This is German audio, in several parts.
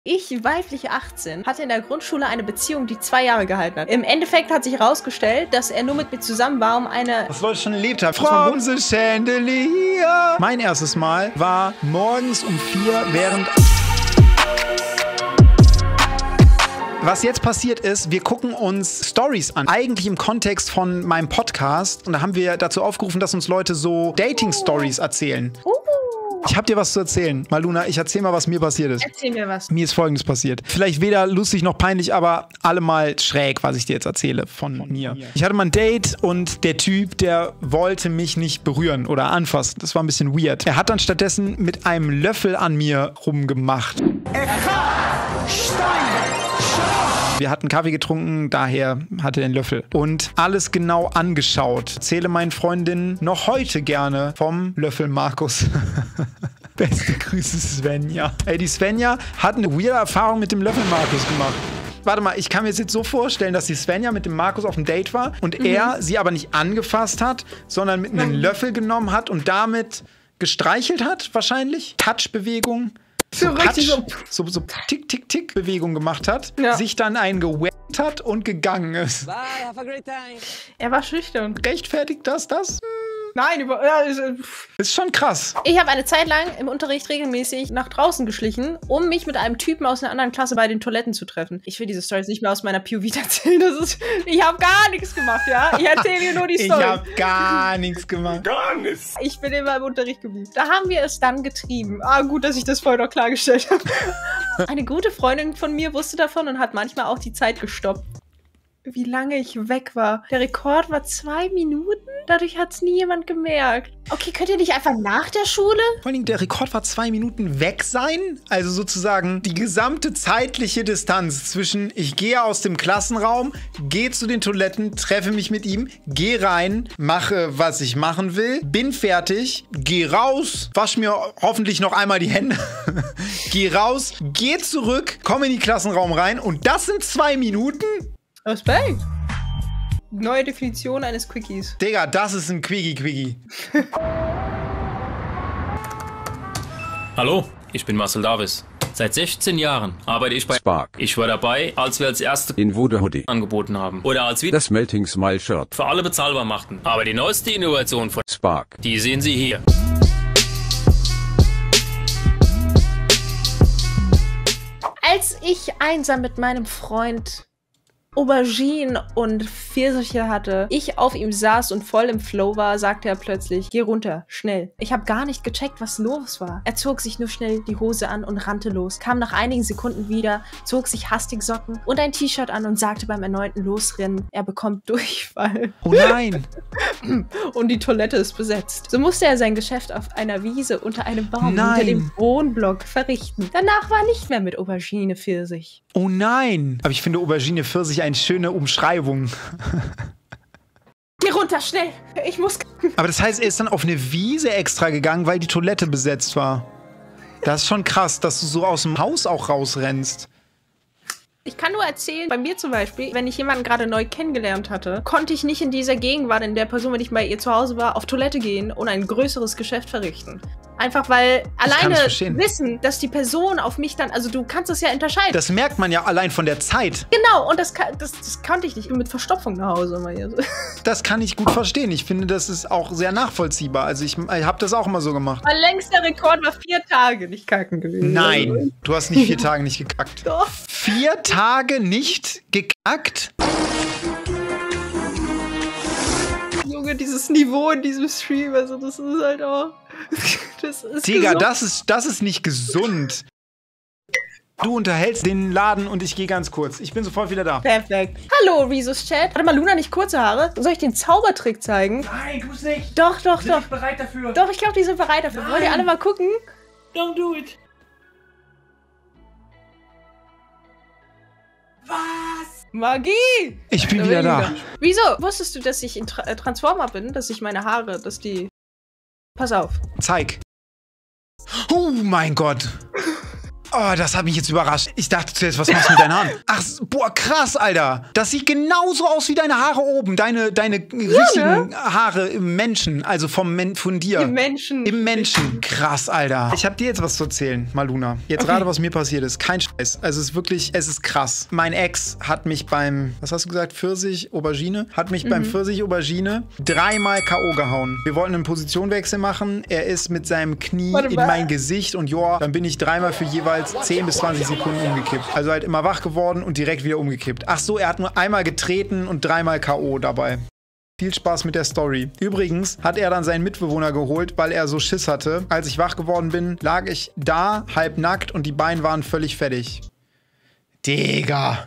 Ich, weibliche 18, hatte in der Grundschule eine Beziehung, die 2 Jahre gehalten hat. Im Endeffekt hat sich herausgestellt, dass er nur mit mir zusammen war, um eine... Was Leute schon erlebt haben. From the Chandelier. Mein erstes Mal war morgens um 4 während... Was jetzt passiert ist, wir gucken uns Stories an. Eigentlich im Kontext von meinem Podcast. Und da haben wir dazu aufgerufen, dass uns Leute so Dating-Stories erzählen. Ich hab dir was zu erzählen. Maluna, ich erzähl mal, was mir passiert ist. Erzähl mir was. Mir ist Folgendes passiert. Vielleicht weder lustig noch peinlich, aber allemal schräg, was ich dir jetzt erzähle von mir. Ich hatte mal ein Date und der Typ, der wollte mich nicht berühren oder anfassen. Das war ein bisschen weird. Er hat dann stattdessen mit einem Löffel an mir rumgemacht. Wir hatten Kaffee getrunken, daher hatte er den Löffel. Und alles genau angeschaut. Zähle meinen Freundinnen noch heute gerne vom Löffel Markus. Beste Grüße, Svenja. Ey, die Svenja hat eine weirde Erfahrung mit dem Löffel Markus gemacht. Warte mal, ich kann mir das jetzt so vorstellen, dass die Svenja mit dem Markus auf dem Date war und er sie aber nicht angefasst hat, sondern mit einem Löffel genommen hat und damit gestreichelt hat, wahrscheinlich. Touchbewegung. So Tick-Tick-Tick-Bewegung gemacht hat, sich dann eingeweckt hat und gegangen ist. Bye, have a great time. Er war schüchtern. Rechtfertigt das? Nein, Ist schon krass. Ich habe eine Zeit lang im Unterricht regelmäßig nach draußen geschlichen, um mich mit einem Typen aus einer anderen Klasse bei den Toiletten zu treffen. Ich will diese Stories nicht mehr aus meiner POV erzählen. Ich habe gar nichts gemacht, ja? Ich erzähle dir nur die Story. Ich habe gar nichts gemacht. Gar nichts. Ich bin immer im Unterricht geblieben. Da haben wir es dann getrieben. Gut, dass ich das vorher noch klargestellt habe. Eine gute Freundin von mir wusste davon und hat manchmal auch die Zeit gestoppt. Wie lange ich weg war. Der Rekord war 2 Minuten. Dadurch hat es nie jemand gemerkt. Okay, könnt ihr nicht einfach nach der Schule? Vor allem, der Rekord war 2 Minuten weg sein. Also sozusagen die gesamte zeitliche Distanz zwischen ich gehe aus dem Klassenraum, gehe zu den Toiletten, treffe mich mit ihm, gehe rein, mache, was ich machen will, bin fertig, gehe raus, wasche mir hoffentlich noch einmal die Hände, gehe raus, gehe zurück, komme in den Klassenraum rein und das sind 2 Minuten? Respekt. Neue Definition eines Quickies. Digga, das ist ein Quickie. Hallo, ich bin Marcel Davis. Seit 16 Jahren arbeite ich bei Spark. Ich war dabei, als wir als erste In Voodoo Hoodie angeboten haben. Oder als wir das Melting Smile Shirt. für alle bezahlbar machten. Aber die neueste Innovation von Spark. die sehen Sie hier. Als ich einsam mit meinem Freund Auberginen und Pfirsiche hatte, ich auf ihm saß und voll im Flow war, sagte er plötzlich, geh runter, schnell. Ich habe gar nicht gecheckt, was los war. Er zog sich nur schnell die Hose an und rannte los, kam nach einigen Sekunden wieder, zog sich hastig Socken und ein T-Shirt an und sagte beim erneuten Losrennen, er bekommt Durchfall. Oh nein! Und die Toilette ist besetzt. So musste er sein Geschäft auf einer Wiese unter einem Baum Nein. hinter dem Wohnblock verrichten. Danach war nicht mehr mit Aubergine Pfirsich. Oh nein! Aber ich finde Aubergine Pfirsich eine schöne Umschreibung. Geh runter, schnell! Ich muss... Aber das heißt, er ist dann auf eine Wiese extra gegangen, weil die Toilette besetzt war. Das ist schon krass, dass du so aus dem Haus auch rausrennst. Ich kann nur erzählen, bei mir zum Beispiel, wenn ich jemanden gerade neu kennengelernt hatte, konnte ich nicht in dieser Gegenwart, in der Person, wenn ich bei ihr zu Hause war, auf Toilette gehen und ein größeres Geschäft verrichten. Einfach weil alleine wissen, dass die Person auf mich dann, also du kannst das ja unterscheiden. Das merkt man ja allein von der Zeit. Genau, und das konnte ich nicht. Ich bin mit Verstopfung nach Hause immer hier. Das kann ich gut verstehen. Ich finde, das ist auch sehr nachvollziehbar. Also ich habe das auch immer so gemacht. Mein längster Rekord war 4 Tage nicht kacken gewesen. Nein, du hast nicht 4 Tage nicht gekackt. Doch. 4 Tage nicht gekackt? Junge, dieses Niveau in diesem Stream, also das ist halt auch... Das ist Digga, das ist nicht gesund. Du unterhältst den Laden und ich gehe ganz kurz. Ich bin sofort wieder da. Perfekt. Hallo, Resus Chat. Hatte mal Luna nicht kurze Haare? Soll ich den Zaubertrick zeigen? Nein, tu's nicht. Doch. Sind nicht bereit dafür. Doch, ich glaube, die sind bereit dafür. Wollt ihr alle mal gucken? Don't do it. Was? Magie! Ich bin wieder da. Wieso? Wusstest du, dass ich in Transformer bin? Dass ich meine Haare, dass die... Pass auf. Zeig. Oh mein Gott. Oh, das hat mich jetzt überrascht. Ich dachte zuerst, was machst du mit deinen Haaren? Ach, boah, krass, Alter. Das sieht genauso aus wie deine Haare oben. Deine richtigen Haare im Menschen. Also von dir. Im Menschen. Im Menschen. Krass, Alter. Ich habe dir jetzt was zu erzählen, Maluna. Jetzt gerade, was mir passiert ist. Kein Scheiß. Also es ist wirklich, es ist krass. Mein Ex hat mich beim, was hast du gesagt, Pfirsich-Aubergine? Hat mich beim Pfirsich-Aubergine 3-mal K.O. gehauen. Wir wollten einen Positionwechsel machen. Er ist mit seinem Knie in mein Gesicht und dann bin ich 3-mal für jeweils 10 bis 20 Sekunden umgekippt. Also halt immer wach geworden und direkt wieder umgekippt. Ach so, er hat nur einmal getreten und 3-mal K.O. dabei. Viel Spaß mit der Story. Übrigens hat er dann seinen Mitbewohner geholt, weil er so Schiss hatte. Als ich wach geworden bin, lag ich da, halb nackt und die Beine waren völlig fettig. Digga.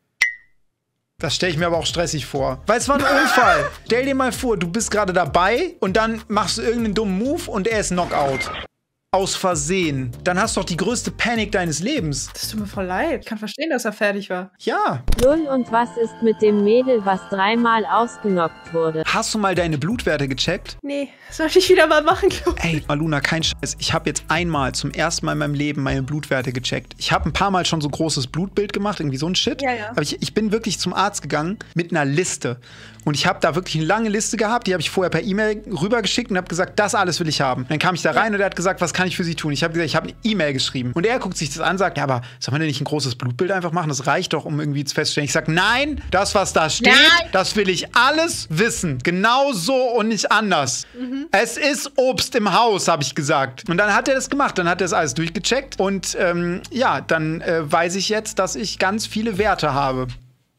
Das stelle ich mir aber auch stressig vor. Weil es war ein Unfall. Stell dir mal vor, du bist gerade dabei und dann machst du irgendeinen dummen Move und er ist Knockout. Aus Versehen. Dann hast du doch die größte Panik deines Lebens. Das tut mir voll leid. Ich kann verstehen, dass er fertig war. Ja. Lull, und was ist mit dem Mädel, was 3-mal ausgenockt wurde? Hast du mal deine Blutwerte gecheckt? Nee, sollte ich wieder mal machen, glaube ich. Ey, Maluna, kein Scheiß. Ich habe jetzt zum ersten Mal in meinem Leben meine Blutwerte gecheckt. Ich habe ein paar Mal schon so großes Blutbild gemacht, irgendwie so ein Shit. Ja, ja. Aber ich bin wirklich zum Arzt gegangen mit einer Liste. Und ich habe da wirklich eine lange Liste gehabt, die habe ich vorher per E-Mail rübergeschickt und habe gesagt, das alles will ich haben. Dann kam ich da rein und er hat gesagt, was kann ich für Sie tun? Ich habe gesagt, ich habe eine E-Mail geschrieben. Und er guckt sich das an und sagt, ja, aber soll man denn nicht ein großes Blutbild einfach machen? Das reicht doch, um irgendwie festzustellen. Ich sage, nein, das, was da steht, das will ich alles wissen. Genau so und nicht anders. Es ist Obst im Haus, habe ich gesagt. Und dann hat er das gemacht, dann hat er das alles durchgecheckt. Und ja, dann weiß ich jetzt, dass ich ganz viele Werte habe.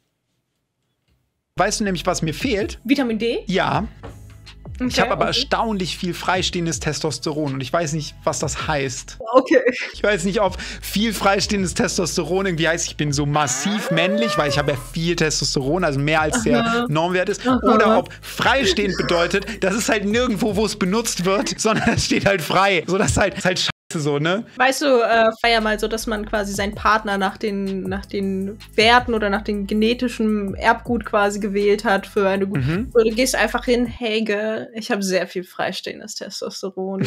Weißt du nämlich, was mir fehlt? Vitamin D? Ja. Okay, Ich habe aber erstaunlich viel freistehendes Testosteron und ich weiß nicht, was das heißt. Okay. Ich weiß nicht, ob viel freistehendes Testosteron irgendwie heißt, ich bin so massiv männlich, weil ich habe ja viel Testosteron, also mehr als der Normwert ist. Oder ob freistehend bedeutet, das ist halt nirgendwo, wo es benutzt wird, sondern es steht halt frei. So, das ist halt scheiße so, ne? Weißt du, war ja mal so, dass man quasi seinen Partner nach den Werten oder nach dem genetischen Erbgut quasi gewählt hat für eine gute. So, du gehst einfach hin, hey Girl, ich habe sehr viel freistehendes Testosteron.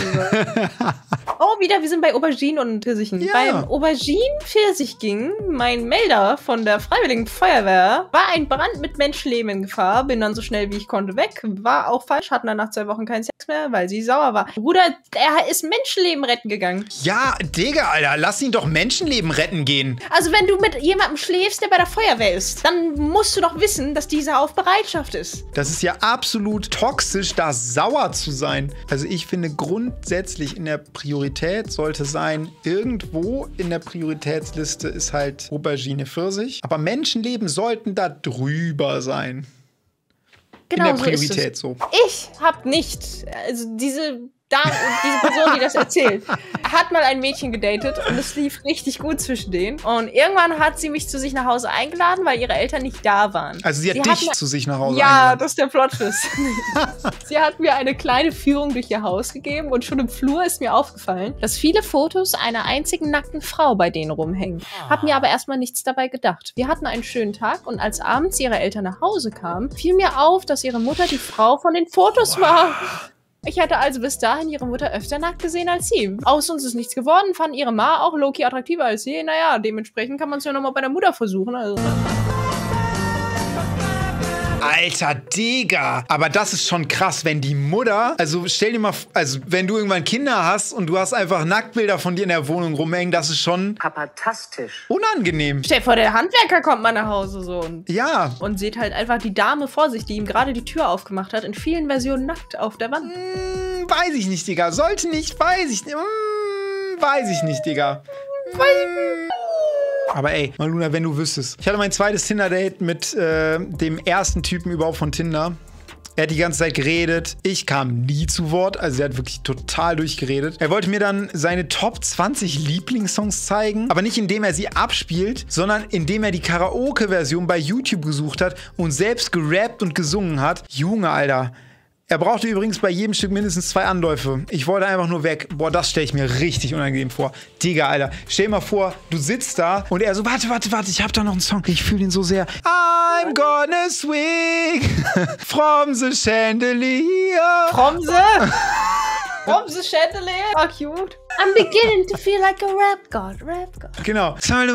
Oh, wir sind bei Auberginen und Pfirsichen. Ja. Beim Auberginen-Pfirsich ging mein Melder von der Freiwilligen Feuerwehr, war ein Brand mit Menschenleben in Gefahr, bin dann so schnell wie ich konnte weg, war auch falsch, hatten dann nach 2 Wochen keinen Sex mehr, weil sie sauer war. Bruder, er ist Menschenleben retten gegangen. Ja, Digga, Alter, lass ihn doch Menschenleben retten gehen. Also wenn du mit jemandem schläfst, der bei der Feuerwehr ist, dann musst du doch wissen, dass dieser auf Bereitschaft ist. Das ist ja absolut toxisch, da sauer zu sein. Also ich finde grundsätzlich in der Priorität sollte sein, irgendwo in der Prioritätsliste ist halt Aubergine, Pfirsich. Aber Menschenleben sollten da drüber sein. Genau, in der so Priorität ist es. so. Ich habe nicht, also diese Person, die das erzählt, hat mal ein Mädchen gedatet und es lief richtig gut zwischen denen. Und irgendwann hat sie mich zu sich nach Hause eingeladen, weil ihre Eltern nicht da waren. Also sie hat dich zu sich nach Hause Ja, eingeladen. das ist der Plot-Twist. Sie hat mir eine kleine Führung durch ihr Haus gegeben und schon im Flur ist mir aufgefallen, dass viele Fotos einer einzigen nackten Frau bei denen rumhängen. Hab mir aber erstmal nichts dabei gedacht. Wir hatten einen schönen Tag und als abends ihre Eltern nach Hause kamen, fiel mir auf, dass ihre Mutter die Frau von den Fotos war. Ich hatte also bis dahin ihre Mutter öfter nackt gesehen als sie. Aus uns ist nichts geworden, fanden ihre Ma auch Loki attraktiver als sie. Naja, dementsprechend kann man es ja nochmal bei der Mutter versuchen. Also. Alter, Digga. Aber das ist schon krass, wenn die Mutter, also stell dir mal, also wenn du irgendwann Kinder hast und du hast einfach Nacktbilder von dir in der Wohnung rumhängen, das ist schon Papatastisch. unangenehm. Stell dir vor, der Handwerker kommt mal nach Hause so Und sieht halt einfach die Dame vor sich, die ihm gerade die Tür aufgemacht hat, in vielen Versionen nackt auf der Wand. Weiß ich nicht, Digga. Sollte nicht, weiß ich nicht. Weiß ich nicht, Digga. Aber ey, Maluna, wenn du wüsstest. Ich hatte mein zweites Tinder-Date mit dem ersten Typen überhaupt von Tinder. Er hat die ganze Zeit geredet. Ich kam nie zu Wort. Also er hat wirklich total durchgeredet. Er wollte mir dann seine Top 20 Lieblingssongs zeigen. Aber nicht indem er sie abspielt, sondern indem er die Karaoke-Version bei YouTube gesucht hat und selbst gerappt und gesungen hat. Junge, Alter. Er brauchte übrigens bei jedem Stück mindestens 2 Anläufe. Ich wollte einfach nur weg. Boah, das stelle ich mir richtig unangenehm vor. Digga, Alter. Stell dir mal vor, du sitzt da und er so, warte, ich hab da noch einen Song. Ich fühle ihn so sehr. I'm gonna swing from the chandelier. From the chandelier. Oh, cute. I'm beginning to feel like a rap god. Genau. Ich kann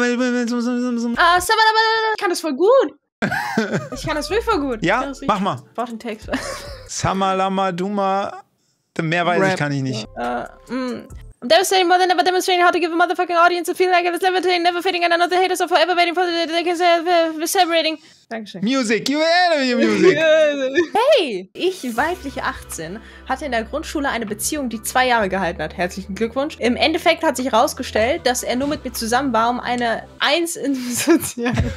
das voll gut. Ich kann das wirklich voll gut. Ja, mach mal. Ich brauch den Text. Samalama Duma. Mehr weiß ich, kann ich nicht. I'm devastating more than ever, demonstrating how to give a motherfucking audience a feeling like it's levitating, never fading, and another haters are forever waiting for the celebrating. Dankeschön. Music, you enemy music. Hey, ich, weibliche 18, hatte in der Grundschule eine Beziehung, die 2 Jahre gehalten hat. Herzlichen Glückwunsch. Im Endeffekt hat sich herausgestellt, dass er nur mit mir zusammen war, um eine 1 in Sozial...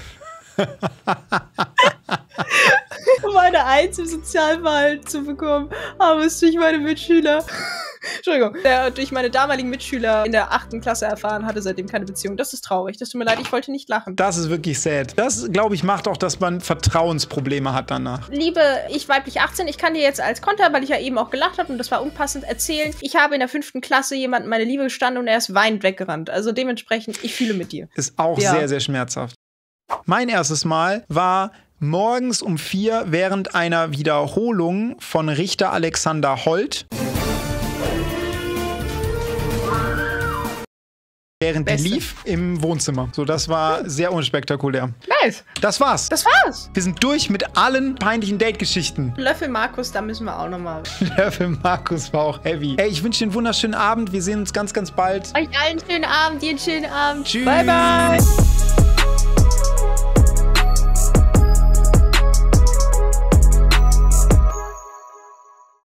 um eine 1 im Sozialverhalten zu bekommen, aber es durch meine Mitschüler... Entschuldigung, der durch meine damaligen Mitschüler in der 8. Klasse erfahren hatte, seitdem keine Beziehung. Das ist traurig. Das tut mir leid, ich wollte nicht lachen. Das ist wirklich sad. Das, glaube ich, macht auch, dass man Vertrauensprobleme hat danach. Liebe ich weiblich 18, ich kann dir jetzt als Konter, weil ich ja eben auch gelacht habe und das war unpassend, erzählen, ich habe in der 5. Klasse jemandem meine Liebe gestanden und er ist weinend weggerannt. Also dementsprechend, ich fühle mit dir. Ist auch sehr, sehr schmerzhaft. Mein erstes Mal war morgens um 4 während einer Wiederholung von Richter Alexander Holt. Während die lief im Wohnzimmer. So, das war sehr unspektakulär. Nice. Das war's. Das war's. Wir sind durch mit allen peinlichen Date-Geschichten. Löffel Markus, da müssen wir auch nochmal. Löffel Markus war auch heavy. Ey, ich wünsche dir einen wunderschönen Abend. Wir sehen uns ganz, ganz bald. Euch allen einen schönen Abend, dir einen schönen Abend. Tschüss. Bye, bye.